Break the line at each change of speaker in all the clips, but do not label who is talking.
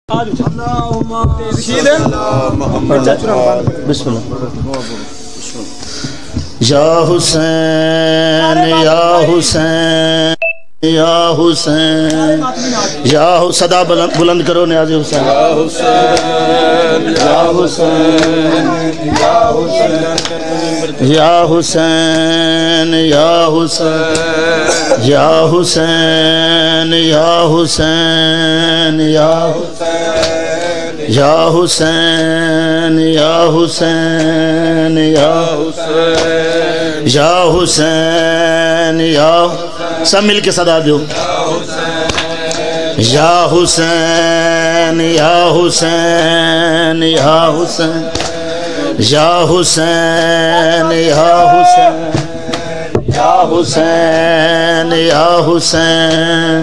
या हुसैन या हुसैन या हुसैन या सदा बुलंद करो न्याज़ हुसैन। या हुसैन या हुसैन या हुसैन या हुसैन या हुसैन या हुसैन या हुसैन या हुसैन या हुसैन या हुसैन या हुसैन या सब मिल के सदा दो। या हुसैन या हुसैन या हुसैन या हुसैन या हुसैन या हुसैन या हुसैन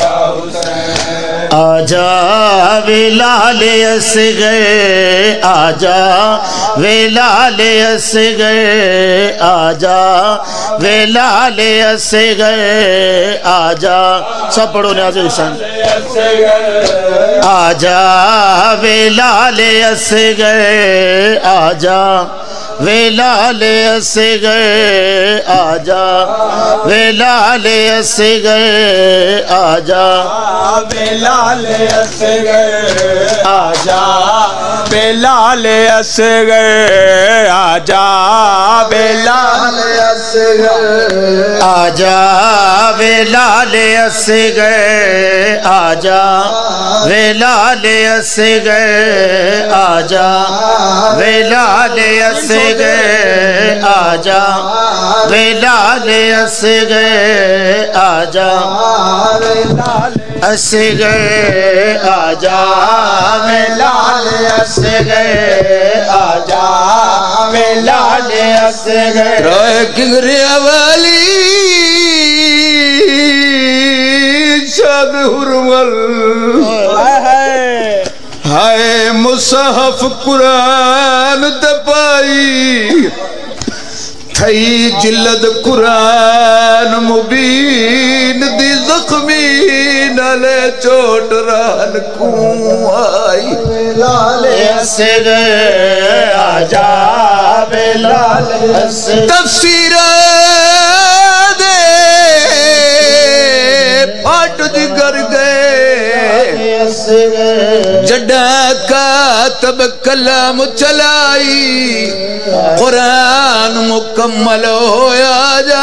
आजा बिलाल असगर आजा बिलाल असगर आजा बिलाल असगर आजा सब पढ़ो न्याज़ हुसैन। आजा बिलाल असगर आजा बिलाल असगर आजा बिलाल असगर आजा बिलाल असगर आजा बिलाल असगर आजा बिलाल असगर आजा बिलाल असगर आजा बिलाल असगर आजा बिलाल असगर आजा बिलाल असगर आजा असगर आजा बिलाल असगर आजा बिलाल असगर किंगरिया वाली शाद हुरमल हाय मुसहफ कुरान दपाई थई जिल्लद कुरान मुबीन दी जख्मी नाले चोट रान कुआई बिलाल असगर आजा बिलाल असगर तफसीर दे फाट जिगर गए जड़ा कातब कलाम चलाई कुरान मुकम्मल होया जा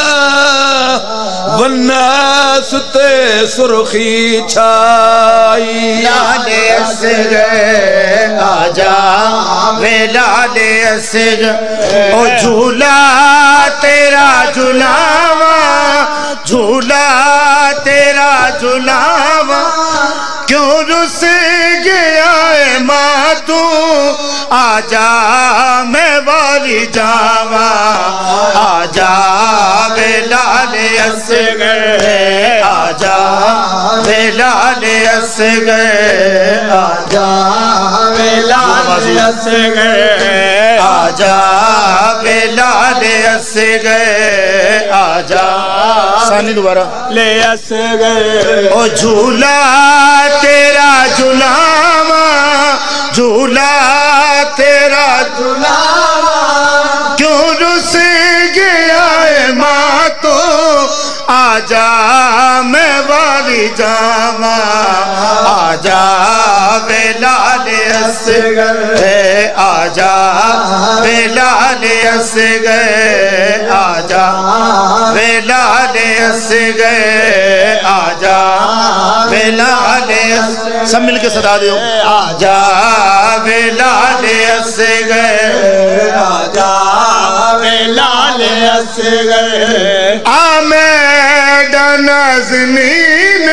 वन्नास ते सुर्खी छाई बिलाल असगर आजा बिलाल असगर ओ झूला तेरा झुलावा झूला तेरा झुलावा क्यों रुस गया है माँ तू आजा मैं वाली जावा आजा बिलाल असगर आजा बिलाल असगर आजा बिलाल असगर आजा बिलाल असगर आजा सानी दोबारा ले असगर ओ झूला तेरा झुलावा झूला तेरा झुलावा क्यों रुस गया है माँ तो आजा मैं वाली जावा आजा बिलाल असगर आजा बिलाल असगर आजा बिलाल असगर आजा बिलाल सब मिल के सदा दो। आजा बिलाल असगर आजा बिलाल असगर आमेड नाज़नीन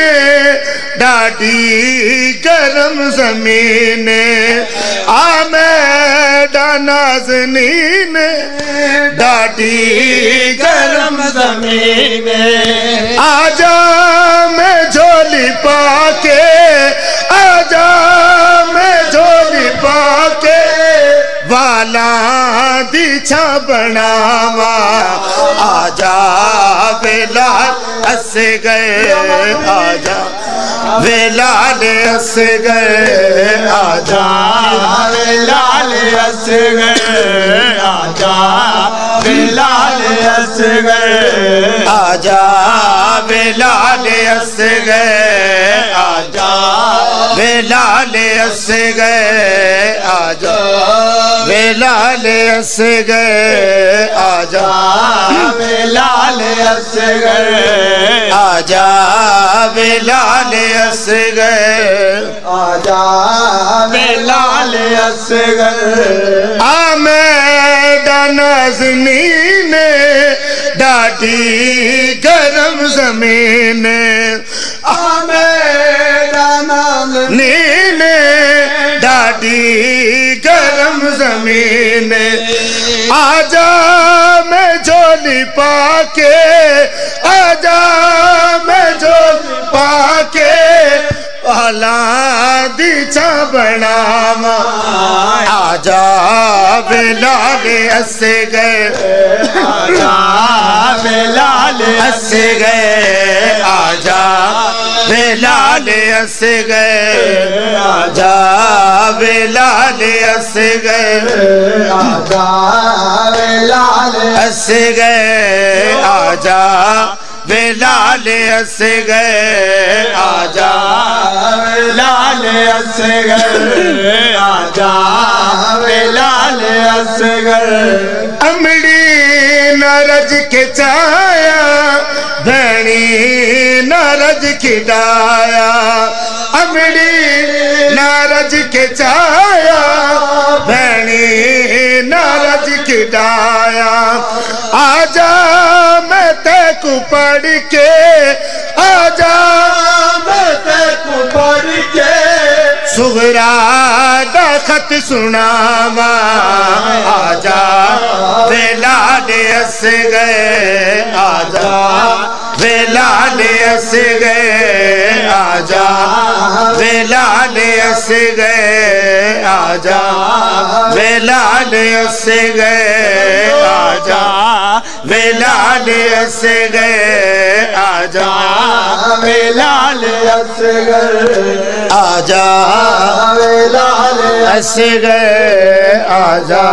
डाडी गरम ज़मीन आमेड नाज़नीन डाडी गरम ज़मीन आजा मैं झोली पाके आजा मैं झोली पाके वाला दीछा बनावा आजा बिलाल असगर आजा वे लाल असगर आजा वे लाल असगर आजा वे लाल असगर आजा वे लाल असगर आजा वे लाल असगर आजा वे लाल असगर आजा वे लाल असगर आजा वे लाल असगर आजा वे लाल असगर आमें नाज़नीन डाटी गरम ज़मीन आमें नाज़नीन डाटी गरम ज़मीन आजा मैं झोली पाके आजा मैं झोली पाके औलादी चा बनावा आजा वे लाल असगर आजा वे लाल असगर आजा वे लाल असगर आजा वे लाल असगर आजा वे लाल असगर आजा वे लाल असगर आजा वे लाल असगर आजा वे लाल असगर अमड़ी नारज के चाया धनी नारज की डाया अमड़ी नारज के चाया धनी नारज की डाया आजा मैं तेको पढ़ के आजा मैं तेको पढ़ के सुगरा दा खत सुनावा आजा वे लाल असगर आजा वे लाल असगर आजा वे लाल असगर आजा वे लाल असगर आजा वे लाल असगर आजा वे लाल असगर आजा वे लाल असगर आजा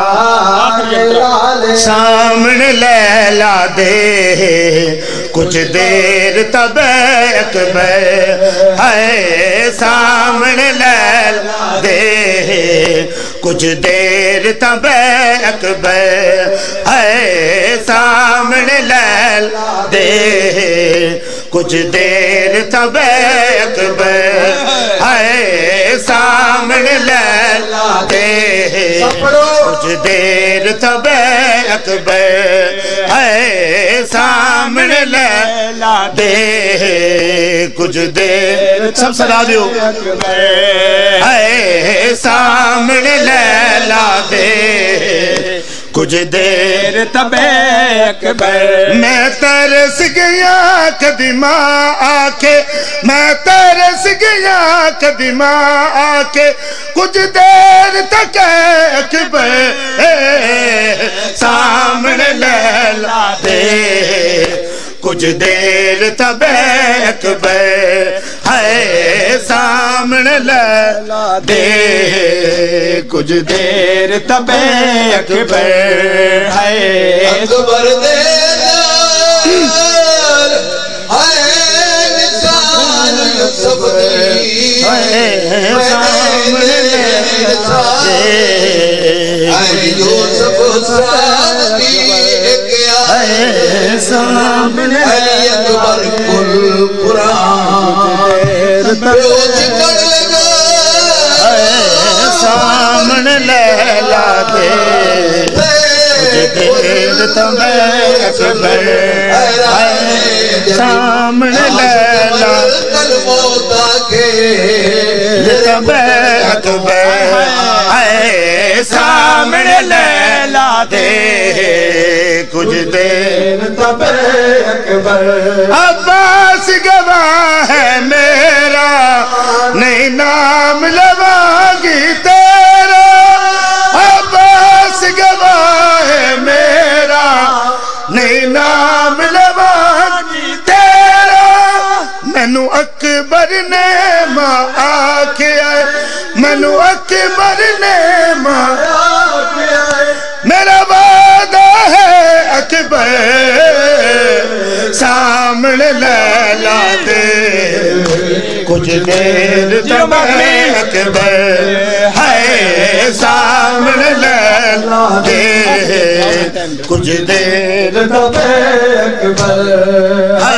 सामने लैला दे कुछ देर तब अकबर है सामने लैला दे कुछ देर तब अकबर है सामने लैला दे कुछ देर तब अकबर है सामने लैला दे कुछ देर तब अकबर है सामने लैला दे कुछ देर सब सदा दो है सामने लैला दे कुछ देर तबे अकबर मैं तरस गया कदीमा आके मैं तरस गया कदीमा आके कुछ देर तक अकबर सामने लैला दे कुछ देर तब अकबर है सामने लैला दे कुछ देर तब अकबर है अकबर दे सामने सामने अकबर कुल कुरान सामने लैला दे देर तब अकबर सामने लैला तब अकबर सामने लैला दे कुछ देर तब अकबर अब्बास गवाह है मेरा नहीं नाम लवागी तेरा अब्बास गवाह है मेरा नहीं नाम लवागी तेरा मैनू अकबर ने मैनू अकबर ने मारा मेरा वादा है अकबर सामने लैला दे कुछ देर तक अकबर है सामने लैला दे कुछ देर तक अकबर है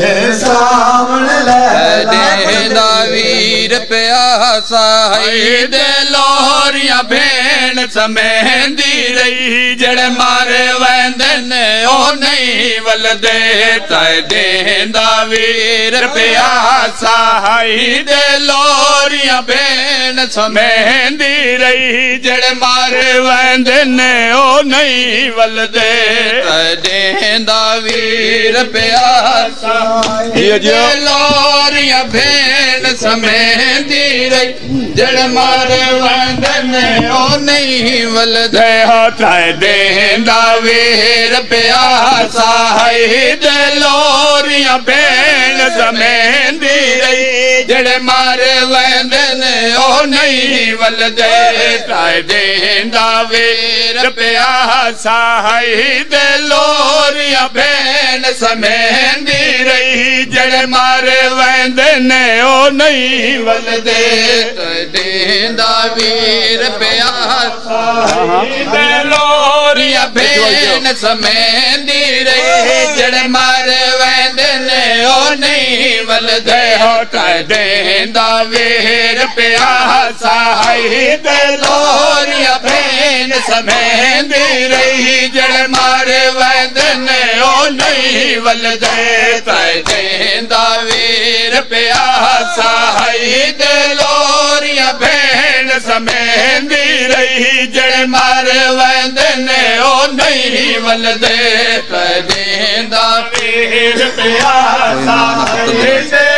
सामने लैला
दे वीर प्यासा दे लोरियां भेण समेंदी रही जड़ मारे वंदन ओ नहीं वलदे तय देंदा वीर प्यासा दे लोरियां भेण समेंदी रही जड़ मारे वंदन ओ नहीं वलदे तय देंदा वीर प्यासा दे लोरियां भेण समेंदी रही जड़ मारे वंदन ओ नहीं वलदे तय देंदा वीर प्यासा दे लोरियां भेण समेंदी रही जड़ मारे वंदन ओ नहीं वलदे तय देंदा वीर प्यासा दे लोरियां भेण समेंदी रही जड़ मारे वंदन ओ नहीं वलदे तय देंदा वीर प्यासा दे लोरियां भेण समेंदी रही जड़ मारे वंदन ओ नहीं वलदे तय देंदा वीर प्यासा दे लोरियां भेण समेंदी रही जड़ मारे वंदन ओ नहीं वलदे तय देंदा वीर प्यासा दे लोरियां भेण समेंदी रही जड़ मारे वंदन ओ नहीं वलदे तय देंदा वीर प्यासा दे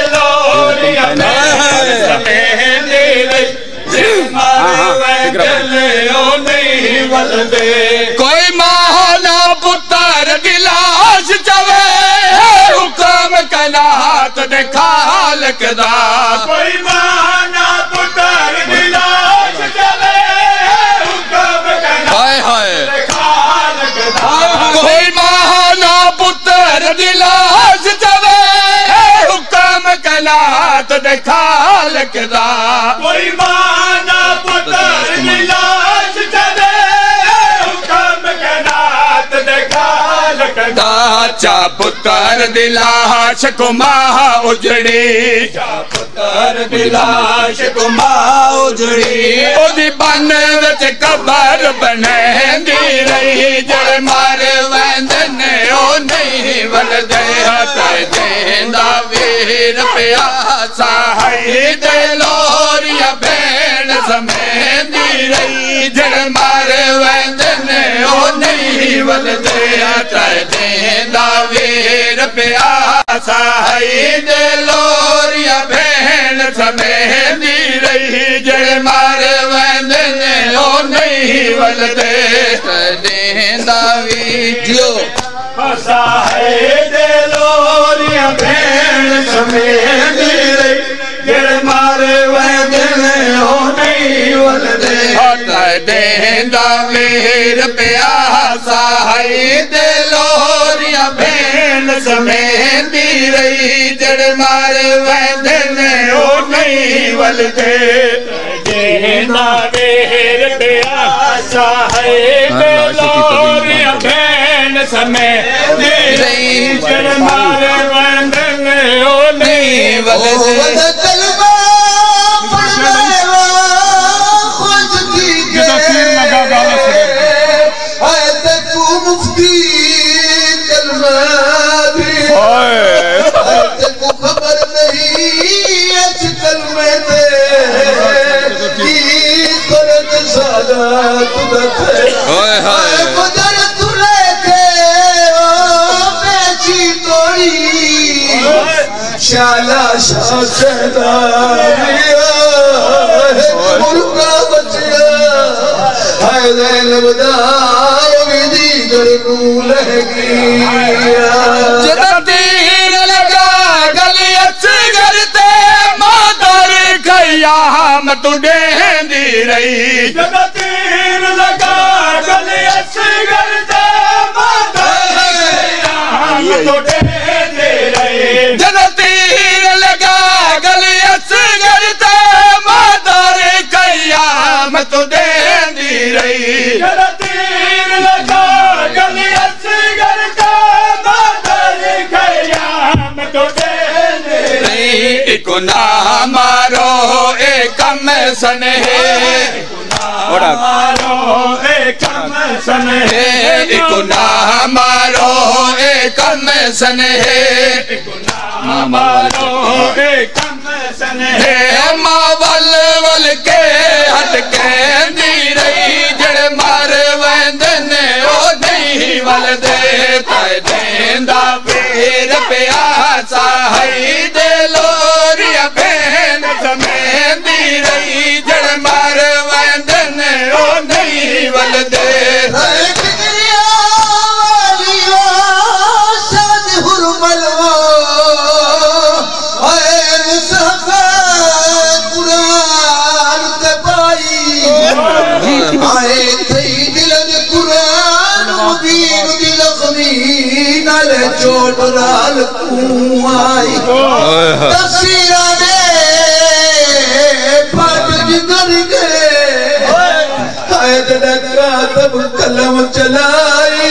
लोरियां भेण समेंदी रही जड़ मारे वंदन ओ नहीं वलदे कोई माना पुत्र दिलाश चवे हुक्म कनात दे खालक दा कोई माना पुत्र दिलाश चवे हुक्म कनात दे खालक दा कोई माना पुत्र दिलाश चवे हुक्म कनात दे खालक दा कोई माना पुत्र दिलाश चवे हुक्म कनात दे खालक दा चा पुत्र दिलाश को माह उजड़ी चा पुत्र दिलाश को माह उजड़ी ओदी बन विच कबर बनेंदी रही जड़ मारे वंदन ओ नहीं वलदे तय देंदा वीर प्यासा दे लोरियां भेण समेंदी रही जड़ मारे वंदन ओ नहीं वलदे तय देंदा वीर प्यासा दे लोरियां भेण समेंदी रही जड़ मारे वंदन ओ नहीं वलदे तय देंदा वीर प्यासा दे लोरियां भेण समेंदी रही जड़ मारे वंदन ओ नहीं वलदे तय देंदा वीर प्यासा दे लोरियां भेण समेंदी रही जड़ मारे वंदन ओ नहीं वलदे देंदा वीर प्यासा दे लोरियां भेण समेंदी रही जड़ मारे वंदन ओ नहीं वलदे
मुफ्ती खबर नहीं अच्छी कलमे की करत सादा गुजर तुले के बेची तोड़ी शाला शाह सहदारिया मुर्गा बचिया है ज़ैनबदार विधि करनू लहगी
जदा तीर लगा गली अच्छी करते मादर खैया हम तुडे देंदी रही जद तीर लगा गले असगर दे तो देंदी रही जद तीर लगा गले असगर दे मादर कयामत देंदी रही जद तीर लगा गले असगर दे मादर कयामत देंदी रही इको ना मारो कम सन है मारो कम सन है इको ना मारो कम सन है मारो कम सन है मां वल वल के हट कहंदी रही जड़ मार वंदने ओ नहीं वल दे ताए देंदा फेर प्यासा है दे लोरिया बहन समेंदी रही जड़ मार वंदने ओ नहीं वल दे चोट लाल कुआई तस्वीरा दे फट जिगर गए कायद डका तब कलम चलाई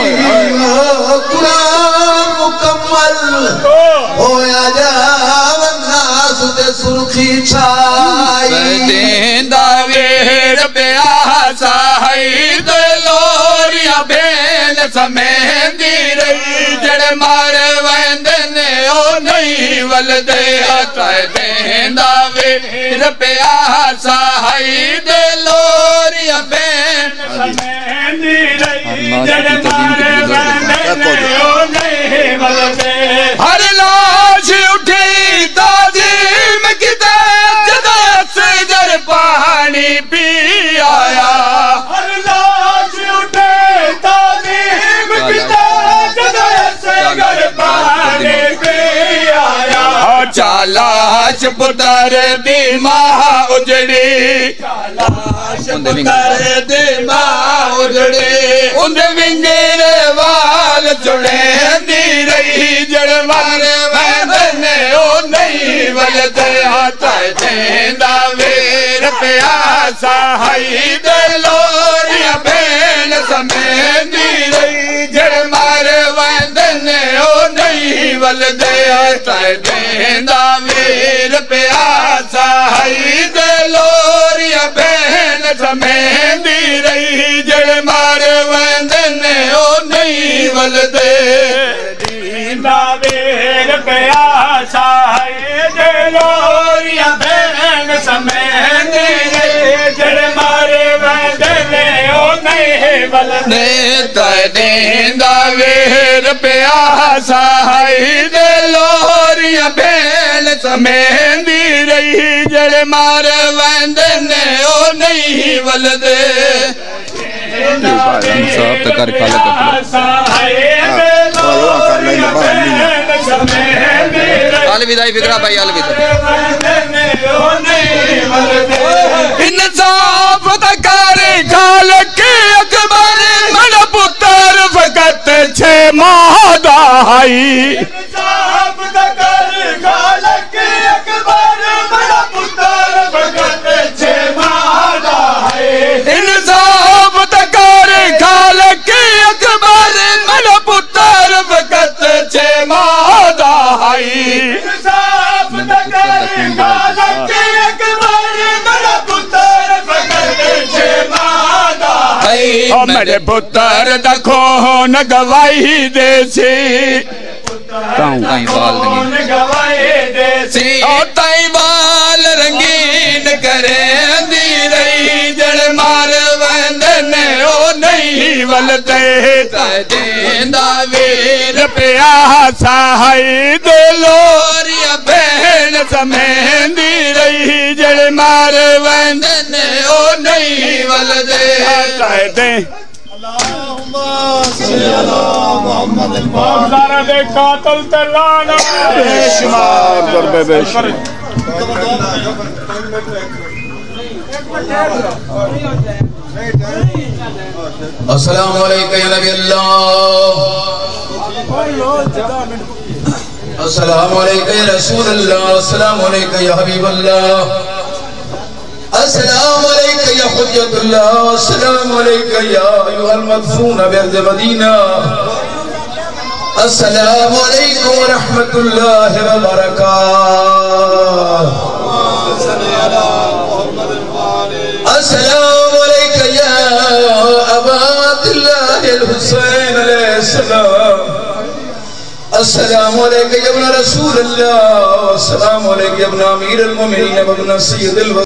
कुरान मुकम्मल होया जावना सुते सुर्खी छाई देंदा वेर प्यासा है दलोरिया बेन समेंदी रही जड़ मार वंदने ओ नहीं वल दे ताए देंदा वेर प्यासा है दलोरिया बेन समेंदी रही जड़ मार वंदने ओ नहीं वल दे हर लाश उठी ताजीम किते जदा सजर पानी पी आया हर लाश उठे ताजीम किते जदा सजर पानी पी आया चालाश पुतर दी मां उजड़ी चालाश पुतर दी मां उजड़ी उंद विंगरे वाल जुड़ेंदी रही जड़ मार वंदने ओ नहीं वल दे ताए देंदा वेर प्यासा है दलोरिया बेन समेंदी रही जड़ मार वंदने ओ नहीं वल दे ताए देंदा वेर प्यासा है दलोरिया बेन समेंदी रही जड़ मार वंदने ओ नहीं वल दे देंदा वेर प्यासा है दलोरिया बेन समेंदी रही जड़ मार वंदने ओ नहीं वल दे ताए देंदा वेर प्यासा है दलोरिया बेन समेंदी रही जड़ मार वंदने ओ नहीं वल दे इंसाफ तक कर काला अलविदा फिक्रा भाई अलविदा इंसाफ तक कर काल के अकबर मन पुत्र फकत छे मादा है इंसाफ तक कर काल के अकबर मन पुत्र फकत छे मादा है इंसाफ तक कर काल के अकबर मन पुत्र फकत छे मादा है इंसाफ तक कर काल के अकबर मन पुत्र फकत छे मादा है मेरे पुत्र दखो न गवाही देसी ताई बाल रंगीन करे दी रही जड़ मार वंदने ओ नहीं वल दे ताए देंदा वीर प्यासा है दलोरिया बेन समेंदी रही जड़ मार वंदने ओ नहीं वल दे ताए दे कातल तलाना बेशुमार
अस्सलामु अलैकुम या नबी अल्लाह, अस्सलामु अलैकुम या रसूल अल्लाह, अस्सलामु अलैकुम या हबीब अल्लाह, अस्सलामु अलैकुम या हुज्जतुल्लाह, अस्सलामु अलैकुम या अय्युहल मदफून बिअर्ज़ मदीना, अस्सलामु अलैकुम व रहमतुल्लाहि व बरकातुहू। अस्सलामु अलैकुम या अबा अब्दुल्लाहिल हुसैन अलैहिस्सलाम, अस्सलामु अलैकुम या इब्न रसूल अल्लाह, अस्सलामु अलैकुम या इब्न अमीरुल मोमिनीन व इब्न सय्यिदिल